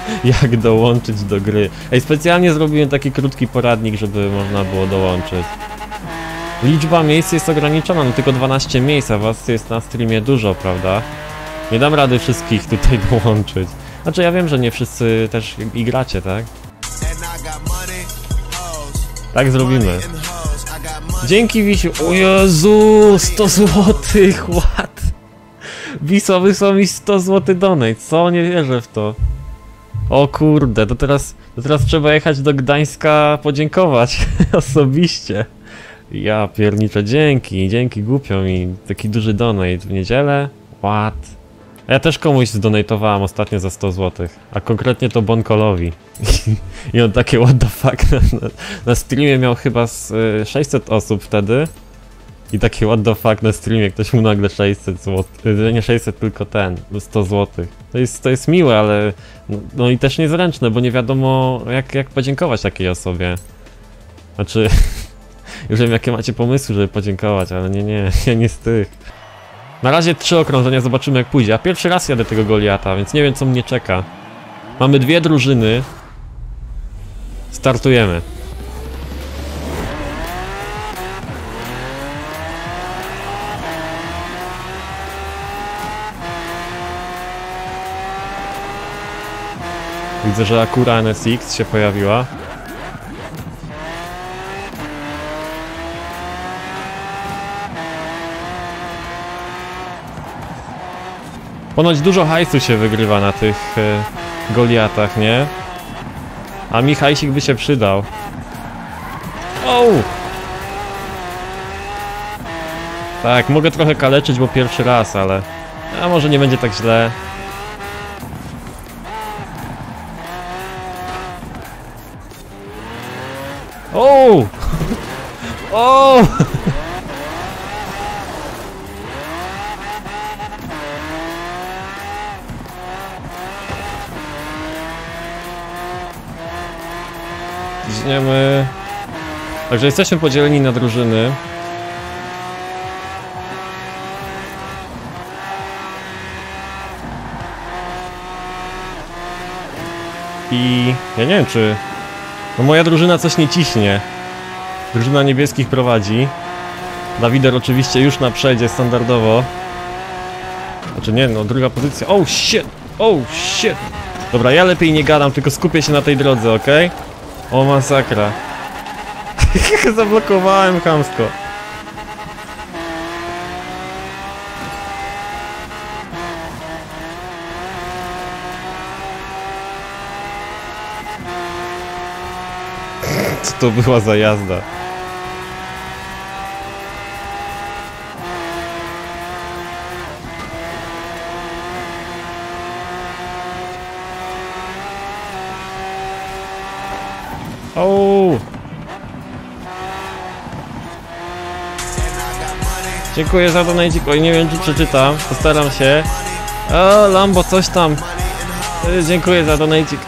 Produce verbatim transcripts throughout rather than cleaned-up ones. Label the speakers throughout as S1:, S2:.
S1: Jak dołączyć do gry. Ej, specjalnie zrobiłem taki krótki poradnik, żeby można było dołączyć. Liczba miejsc jest ograniczona, no tylko dwanaście miejsc, a was jest na streamie dużo, prawda? Nie dam rady wszystkich tutaj dołączyć. Znaczy ja wiem, że nie wszyscy też i gracie, tak? Tak zrobimy. Dzięki, Wisiu. O Jezu, sto złotych, what? Wiso wysłał mi sto złotych donate, co? Nie wierzę w to. O kurde, to teraz, to teraz trzeba jechać do Gdańska podziękować osobiście. Ja pierniczę, dzięki, dzięki, głupio mi. Taki duży donate w niedzielę. What? Ja też komuś zdonatowałem ostatnio za sto złotych, a konkretnie to Bonkolowi. I on takie what the fuck, na, na, na streamie miał chyba z y, sześćset osób wtedy. I takie what the fuck na streamie, ktoś mu nagle sześćset złotych, nie sześćset, tylko ten, sto złotych. To jest, to jest miłe, ale no, no i też niezręczne, bo nie wiadomo jak, jak podziękować takiej osobie. Znaczy, już wiem jakie macie pomysły, żeby podziękować, ale nie, nie, ja nie z tych. Na razie trzy okrążenia, zobaczymy jak pójdzie. Ja pierwszy raz jadę tego Goliata, więc nie wiem co mnie czeka. Mamy dwie drużyny. Startujemy. Widzę, że Acura N S X się pojawiła. Ponoć dużo hajsu się wygrywa na tych e, Goliatach, nie? A mi hajsik by się przydał. O! Tak, mogę trochę kaleczyć, bo pierwszy raz, ale... A może nie będzie tak źle. O! O! Ciśniemy. Także jesteśmy podzieleni na drużyny. I ja nie wiem czy... No moja drużyna coś nie ciśnie. Drużyna niebieskich prowadzi. Dawider oczywiście już na przodzie standardowo. Znaczy nie, no druga pozycja. Oh shit! Oh shit! Dobra, ja lepiej nie gadam, tylko skupię się na tej drodze, ok? O masakra. Zablokowałem chamsko. Co to była za jazda? O! Dziękuję za donajcik. Oj, nie wiem czy przeczytam. Postaram się. O, Lambo, coś tam. Dziękuję za donajcik.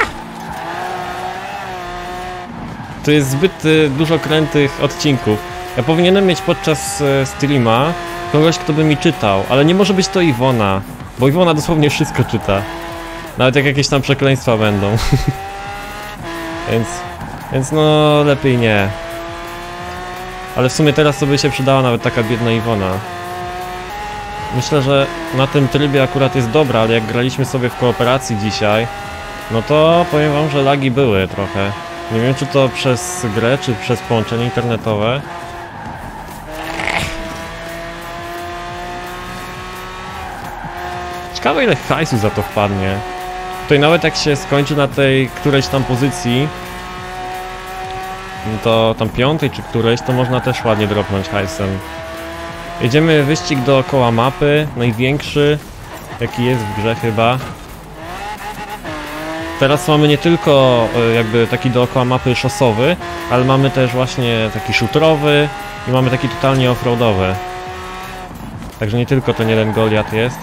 S1: To jest zbyt y, dużo krętych odcinków. Ja powinienem mieć podczas y, streama kogoś, kto by mi czytał, ale nie może być to Iwona, bo Iwona dosłownie wszystko czyta. Nawet jak jakieś tam przekleństwa będą. Więc, więc no lepiej nie. Ale w sumie teraz to by się przydała nawet taka biedna Iwona. Myślę, że na tym trybie akurat jest dobra, ale jak graliśmy sobie w kooperacji dzisiaj, no to powiem wam, że lagi były trochę. Nie wiem czy to przez grę, czy przez połączenie internetowe. Ciekawe ile hajsu za to wpadnie. Tutaj nawet jak się skończy na tej którejś tam pozycji, to tam piątej czy którejś, to można też ładnie dropnąć hajsem. Jedziemy wyścig dookoła mapy, największy jaki jest w grze chyba. Teraz mamy nie tylko jakby taki dookoła mapy szosowy, ale mamy też właśnie taki shooterowy i mamy taki totalnie offroadowy. Także nie tylko ten jeden Goliat jest.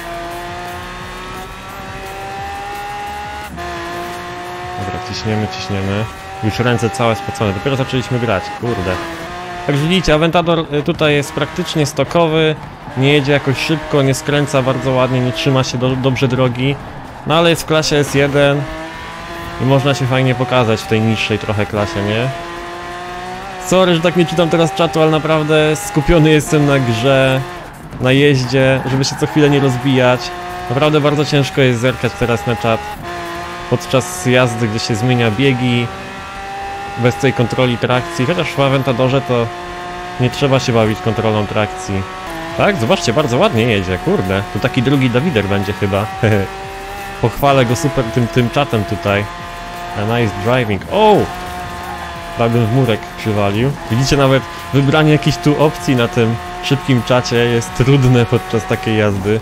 S1: Dobra, ciśniemy, ciśniemy. Już ręce całe spocone, dopiero zaczęliśmy grać, kurde. Także widzicie, Aventador tutaj jest praktycznie stokowy, nie jedzie jakoś szybko, nie skręca bardzo ładnie, nie trzyma się do, dobrze drogi. No ale jest w klasie S jeden i można się fajnie pokazać w tej niższej trochę klasie, nie? Sorry, że tak nie czytam teraz czatu, ale naprawdę skupiony jestem na grze, na jeździe, żeby się co chwilę nie rozbijać. Naprawdę bardzo ciężko jest zerkać teraz na czat podczas jazdy, gdzie się zmienia biegi, bez tej kontroli trakcji, chociaż w Aventadorze to nie trzeba się bawić kontrolą trakcji. Tak? Zobaczcie, bardzo ładnie jedzie, kurde. Tu taki drugi Dawider będzie chyba. Pochwalę go super tym, tym czatem tutaj. A nice driving. O! Prawie w murek przywalił. Widzicie, nawet wybranie jakiejś tu opcji na tym szybkim czacie jest trudne podczas takiej jazdy.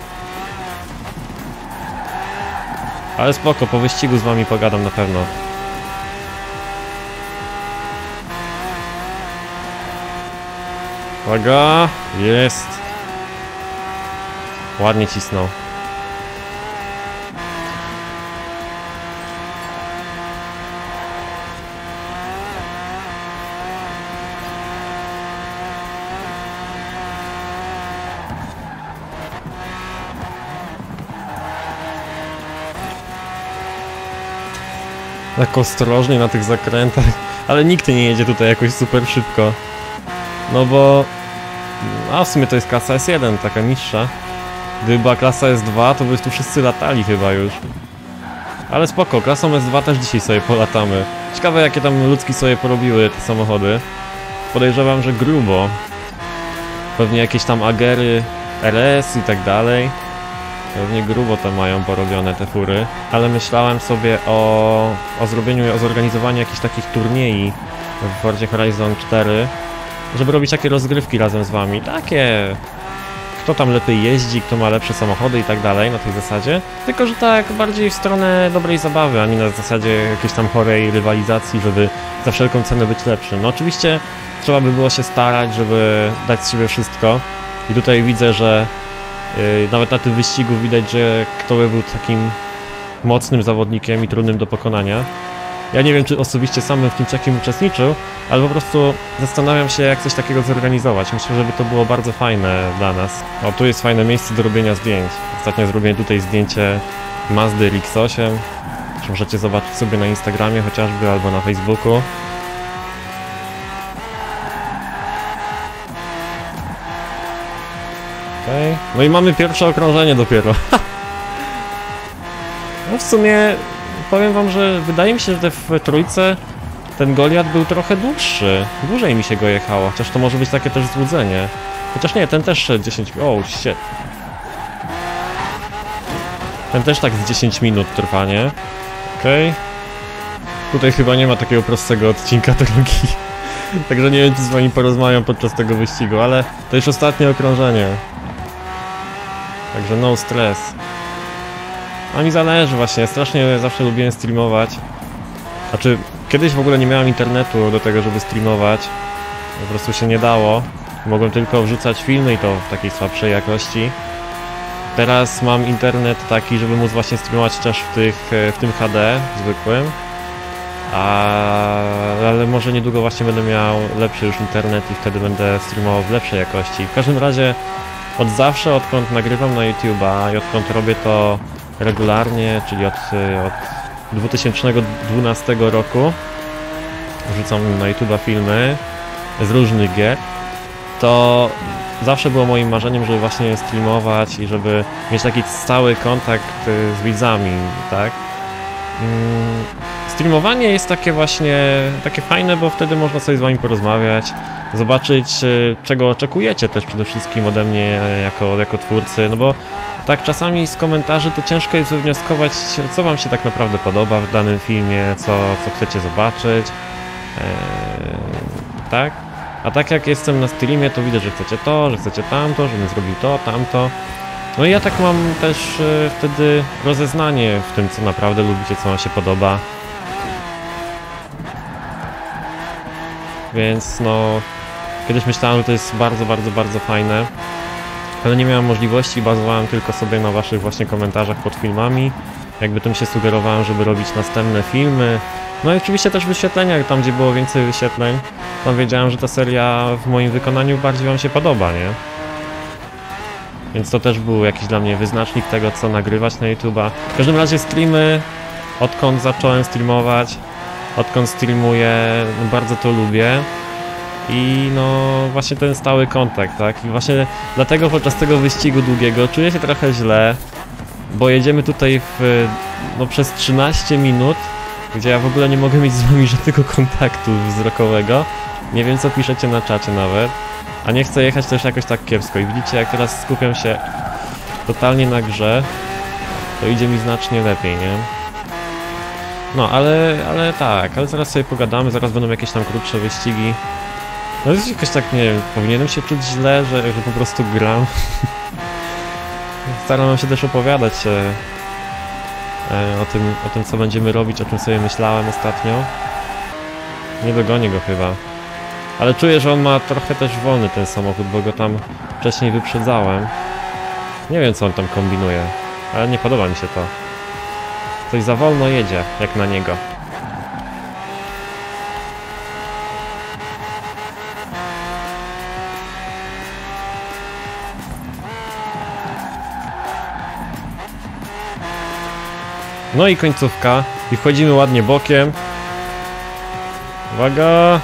S1: Ale spoko, po wyścigu z wami pogadam na pewno. Uwaga! Jest! Ładnie cisnął. Tak ostrożnie na tych zakrętach, ale nikt nie jedzie tutaj jakoś super szybko. No bo... A w sumie to jest klasa S jeden, taka niższa. Gdyby była klasa S dwa, to by tu wszyscy latali chyba już. Ale spoko, klasą S dwa też dzisiaj sobie polatamy. Ciekawe, jakie tam ludzki sobie porobiły te samochody. Podejrzewam, że grubo. Pewnie jakieś tam Agery, R S i tak dalej. Pewnie grubo to mają porobione te fury. Ale myślałem sobie o, o zrobieniu, o zorganizowaniu jakichś takich turniej w Forzie Horizon cztery. Żeby robić takie rozgrywki razem z wami. Takie... Kto tam lepiej jeździ, kto ma lepsze samochody i tak dalej, na tej zasadzie. Tylko, że tak bardziej w stronę dobrej zabawy, a nie na zasadzie jakiejś tam chorej rywalizacji, żeby za wszelką cenę być lepszym. No oczywiście trzeba by było się starać, żeby dać z siebie wszystko. I tutaj widzę, że yy, nawet na tym wyścigu widać, że kto by był takim mocnym zawodnikiem i trudnym do pokonania. Ja nie wiem, czy osobiście sam bym w tym takim uczestniczył, ale po prostu zastanawiam się, jak coś takiego zorganizować. Myślę, żeby to było bardzo fajne dla nas. O, tu jest fajne miejsce do robienia zdjęć. Ostatnio zrobiłem tutaj zdjęcie Mazdy R X osiem. Możecie zobaczyć sobie na Instagramie chociażby, albo na Facebooku. Okej. Okay. No i mamy pierwsze okrążenie dopiero. No w sumie... Powiem wam, że wydaje mi się, że w trójce ten Goliat był trochę dłuższy. Dłużej mi się go jechało, chociaż to może być takie też złudzenie. Chociaż nie, ten też dziesięć... O, shit. Ten też tak z dziesięć minut trwa, nie? Okej. Okay. Tutaj chyba nie ma takiego prostego odcinka drogi. Także nie wiem, czy z wami porozmawiam podczas tego wyścigu, ale to już ostatnie okrążenie. Także no stress. A mi zależy właśnie, strasznie zawsze lubiłem streamować. Znaczy, kiedyś w ogóle nie miałem internetu do tego, żeby streamować. Po prostu się nie dało. Mogłem tylko wrzucać filmy i to w takiej słabszej jakości. Teraz mam internet taki, żeby móc właśnie streamować też w, tych, w tym H D zwykłym. A, ale może niedługo właśnie będę miał lepszy już internet i wtedy będę streamował w lepszej jakości. W każdym razie od zawsze, odkąd nagrywam na YouTube'a i odkąd robię to regularnie, czyli od, od dwa tysiące dwunastego roku, wrzucam na YouTube'a filmy z różnych gier, to zawsze było moim marzeniem, żeby właśnie streamować i żeby mieć taki stały kontakt z widzami, tak? Mm, streamowanie jest takie właśnie, takie fajne, bo wtedy można sobie z wami porozmawiać, zobaczyć, czego oczekujecie też przede wszystkim ode mnie jako, jako twórcy, no bo tak czasami z komentarzy to ciężko jest wywnioskować, co wam się tak naprawdę podoba w danym filmie, co, co chcecie zobaczyć, eee, tak? A tak jak jestem na streamie, to widzę, że chcecie to, że chcecie tamto, żebym zrobił to, tamto. No i ja tak mam też e, wtedy rozeznanie w tym, co naprawdę lubicie, co wam się podoba. Więc no, kiedyś myślałem, że to jest bardzo, bardzo, bardzo fajne. Ale nie miałem możliwości, bazowałem tylko sobie na waszych właśnie komentarzach pod filmami. Jakby tym się sugerowałem, żeby robić następne filmy. No i oczywiście też wyświetlenia, tam gdzie było więcej wyświetleń. Tam wiedziałem, że ta seria w moim wykonaniu bardziej wam się podoba, nie? Więc to też był jakiś dla mnie wyznacznik tego, co nagrywać na YouTube'a. W każdym razie streamy, odkąd zacząłem streamować, odkąd streamuję, no bardzo to lubię. I no właśnie ten stały kontakt, tak? I właśnie dlatego podczas tego wyścigu długiego czuję się trochę źle, bo jedziemy tutaj w, no przez trzynaście minut, gdzie ja w ogóle nie mogę mieć z wami żadnego kontaktu wzrokowego. Nie wiem, co piszecie na czacie nawet. A nie chcę jechać też jakoś tak kiepsko. I widzicie, jak teraz skupiam się totalnie na grze, to idzie mi znacznie lepiej, nie? No, ale, ale tak, ale zaraz sobie pogadamy, zaraz będą jakieś tam krótsze wyścigi. No jest jakoś tak, nie wiem, powinienem się czuć źle, że, że po prostu gram. Staram się też opowiadać e, e, o tym, o tym, co będziemy robić, o czym sobie myślałem ostatnio. Nie dogonię go chyba. Ale czuję, że on ma trochę też wolny ten samochód, bo go tam wcześniej wyprzedzałem. Nie wiem, co on tam kombinuje, ale nie podoba mi się to. Coś za wolno jedzie, jak na niego. No i końcówka. I wchodzimy ładnie bokiem. Uwaga!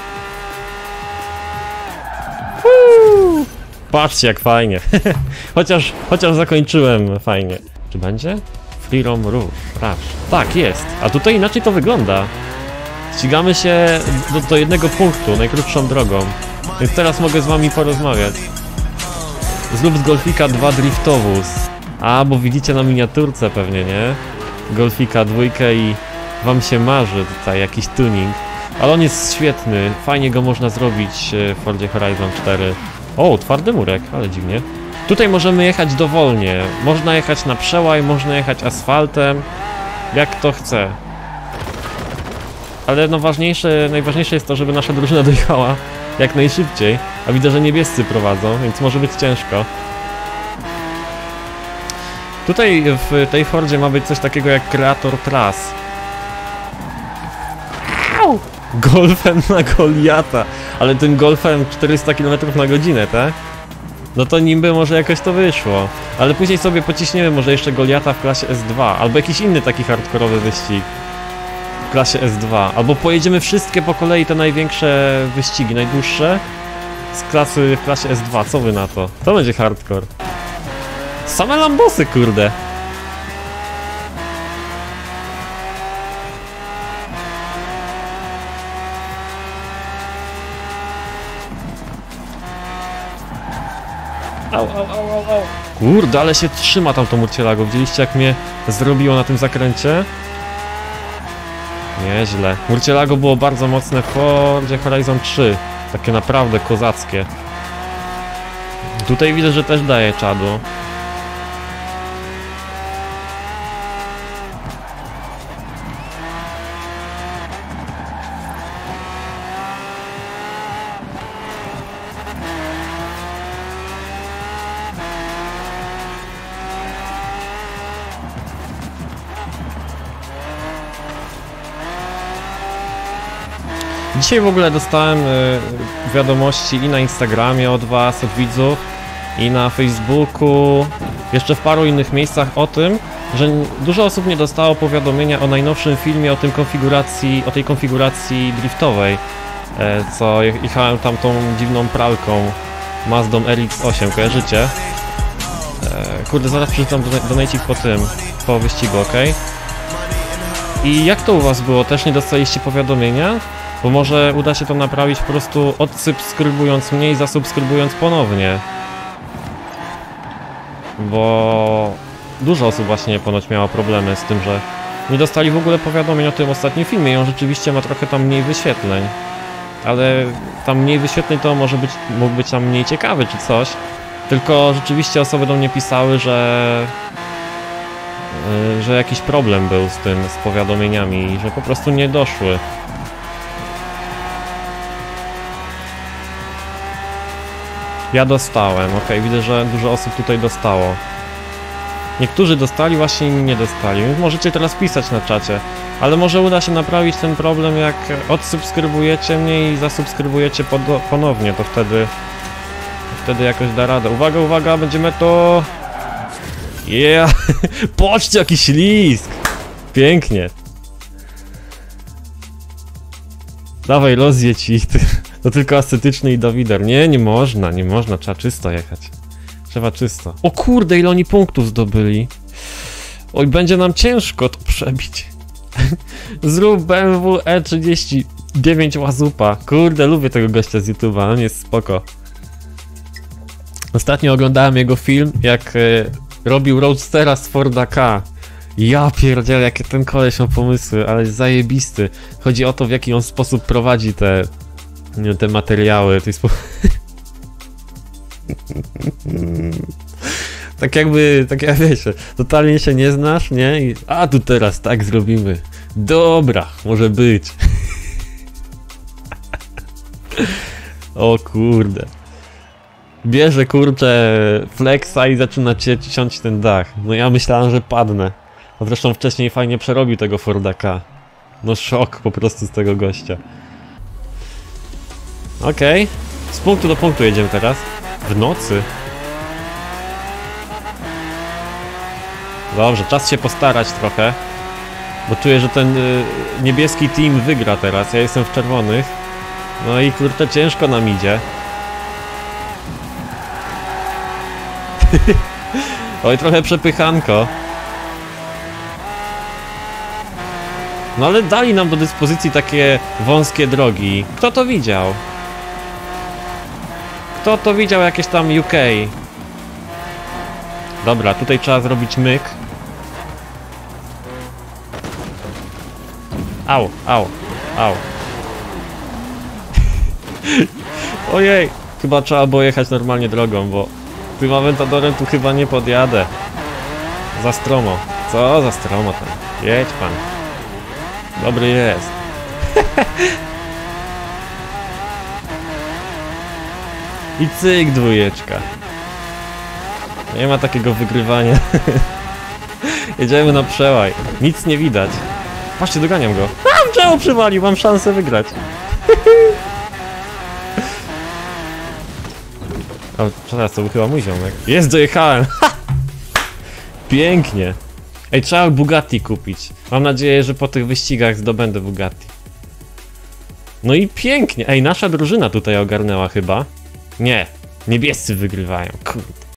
S1: Uuu! Patrzcie, jak fajnie. chociaż, chociaż zakończyłem fajnie. Czy będzie? Freedom Rush. Tak, jest. A tutaj inaczej to wygląda. Ścigamy się do, do jednego punktu, najkrótszą drogą. Więc teraz mogę z wami porozmawiać. Zrób z Golfika dwa driftowóz. A, bo widzicie na miniaturce pewnie, nie? Golfika dwójkę i wam się marzy tutaj jakiś tuning. Ale on jest świetny, fajnie go można zrobić w Fordzie Horizon cztery. O, twardy murek, ale dziwnie. Tutaj możemy jechać dowolnie. Można jechać na przełaj, można jechać asfaltem. Jak to chce. Ale no ważniejsze, najważniejsze jest to, żeby nasza drużyna dojechała jak najszybciej. A widzę, że niebiescy prowadzą, więc może być ciężko. Tutaj w tej Fordzie ma być coś takiego jak kreator tras. Au! Golfem na Goliata. Ale tym golfem czterysta kilometrów na godzinę, tak? No to nim by może jakoś to wyszło. Ale później sobie pociśniemy może jeszcze Goliata w klasie S dwa. Albo jakiś inny taki hardkorowy wyścig w klasie S dwa. Albo pojedziemy wszystkie po kolei te największe wyścigi, najdłuższe z klasy w klasie S dwa. Co wy na to? To będzie hardcore. Same lambosy, kurde. Au, au, au, au, au. Kurde, ale się trzyma tam to Murcielago. Widzieliście, jak mnie zrobiło na tym zakręcie? Nieźle. Murcielago było bardzo mocne w Fordzie Horizon trzy. Takie naprawdę kozackie. Tutaj widzę, że też daje czadu. Dzisiaj w ogóle dostałem y, wiadomości i na Instagramie od was, od widzów, i na Facebooku, jeszcze w paru innych miejscach o tym, że dużo osób nie dostało powiadomienia o najnowszym filmie, o tym konfiguracji, o tej konfiguracji driftowej, e, co jechałem tam tą dziwną pralką Mazdą R X osiem, kojarzycie? E, kurde, zaraz przeczytam donajcik po tym, po wyścigu, ok? I jak to u was było? Też nie dostaliście powiadomienia? Bo może uda się to naprawić po prostu odsubskrybując mnie i zasubskrybując ponownie. Bo dużo osób właśnie ponoć miało problemy z tym, że nie dostali w ogóle powiadomień o tym ostatnim filmie i on rzeczywiście ma trochę tam mniej wyświetleń. Ale tam mniej wyświetleń to może być, mógł być tam mniej ciekawy czy coś. Tylko rzeczywiście osoby do mnie pisały, że... że jakiś problem był z tym, z powiadomieniami i że po prostu nie doszły. Ja dostałem, ok, widzę, że dużo osób tutaj dostało. Niektórzy dostali, właśnie inni nie dostali, więc możecie teraz pisać na czacie. Ale może uda się naprawić ten problem, jak odsubskrybujecie mnie i zasubskrybujecie ponownie, to wtedy Wtedy jakoś da radę. Uwaga, uwaga, będziemy to... Yeah! Patrzcie, jaki ślizg! Pięknie. Dawaj, rozje ci. To tylko ascetyczny i Dawider. Nie, nie można, nie można. Trzeba czysto jechać. Trzeba czysto. O kurde, ile oni punktów zdobyli. Oj, będzie nam ciężko to przebić. Zrób B M W E trzydzieści dziewięć łazupa. Kurde, lubię tego gościa z YouTube'a, on jest spoko. Ostatnio oglądałem jego film, jak e, robił Roadstera z Forda K. Ja pierdzielę, jakie ten koleś ma pomysły, ale jest zajebisty. Chodzi o to, w jaki on sposób prowadzi te, te materiały. To jest po... Tak jakby, tak jak wiecie, totalnie się nie znasz, nie? I, a tu teraz tak zrobimy. Dobra, może być. O kurde. Bierze kurczę flexa i zaczyna cię ciąć ten dach. No ja myślałem, że padnę. A zresztą wcześniej fajnie przerobił tego Forda K. No szok po prostu z tego gościa. Okej. Okay. Z punktu do punktu jedziemy teraz. W nocy. Dobrze, czas się postarać trochę. Bo czuję, że ten y, niebieski team wygra teraz. Ja jestem w czerwonych. No i kurczę, ciężko nam idzie. Oj, trochę przepychanko. No ale dali nam do dyspozycji takie wąskie drogi. Kto to widział? Kto to widział jakieś tam U K? Dobra, tutaj trzeba zrobić myk. Au, au, au. Ojej, chyba trzeba było jechać normalnie drogą, bo tym Aventadorem tu chyba nie podjadę. Za stromo. Co za stromo tam? Jedź pan. Dobry jest. I cyk, dwójeczka. Nie ma takiego wygrywania. Jedziemy na przełaj. Nic nie widać. Patrzcie, doganiam go. A, drzewo przywalił, mam szansę wygrać. O, teraz to był chyba mój ziomek. Jest, dojechałem. Pięknie. Ej, trzeba Bugatti kupić. Mam nadzieję, że po tych wyścigach zdobędę Bugatti. No i pięknie. Ej, nasza drużyna tutaj ogarnęła chyba. Nie, niebiescy wygrywają. Kurde.